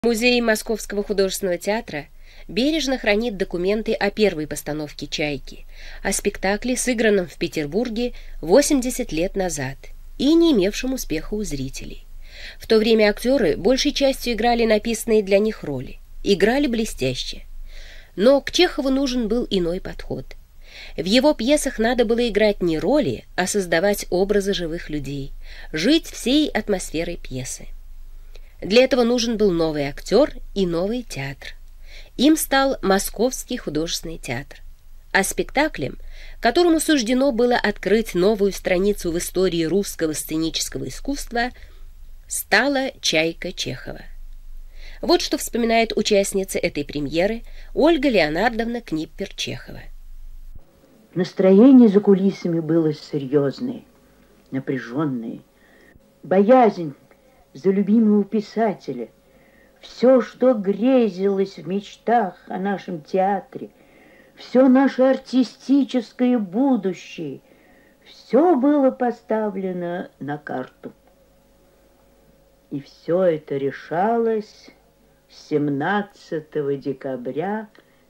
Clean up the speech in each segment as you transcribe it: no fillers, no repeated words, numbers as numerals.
Музей Московского художественного театра бережно хранит документы о первой постановке «Чайки», о спектакле, сыгранном в Петербурге 80 лет назад и не имевшем успеха у зрителей. В то время актеры большей частью играли написанные для них роли, играли блестяще. Но к Чехову нужен был иной подход. В его пьесах надо было играть не роли, а создавать образы живых людей, жить всей атмосферой пьесы. Для этого нужен был новый актер и новый театр. Им стал Московский художественный театр. А спектаклем, которому суждено было открыть новую страницу в истории русского сценического искусства, стала «Чайка» Чехова. Вот что вспоминает участница этой премьеры Ольга Леонардовна Книппер-Чехова. Настроение за кулисами было серьезное, напряженное. Боязнь за любимого писателя, все, что грезилось в мечтах о нашем театре, все наше артистическое будущее, все было поставлено на карту. И все это решалось 17 декабря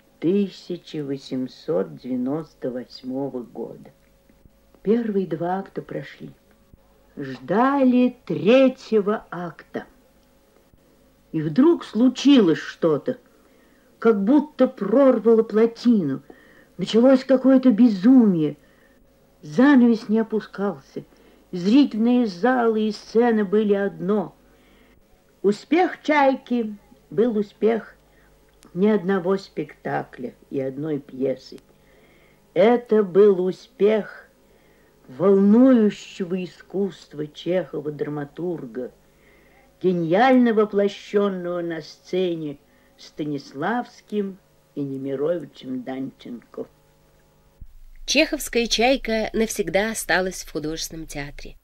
1898 года. Первые два акта прошли. Ждали третьего акта. И вдруг случилось что-то, как будто прорвало плотину. Началось какое-то безумие. Занавес не опускался. Зрительные залы и сцены были одно. Успех «Чайки» был успех ни одного спектакля и одной пьесы. Это был успех волнующего искусства Чехова, драматурга, гениально воплощенного на сцене Станиславским и Немировичем Данченко. Чеховская «Чайка» навсегда осталась в художественном театре.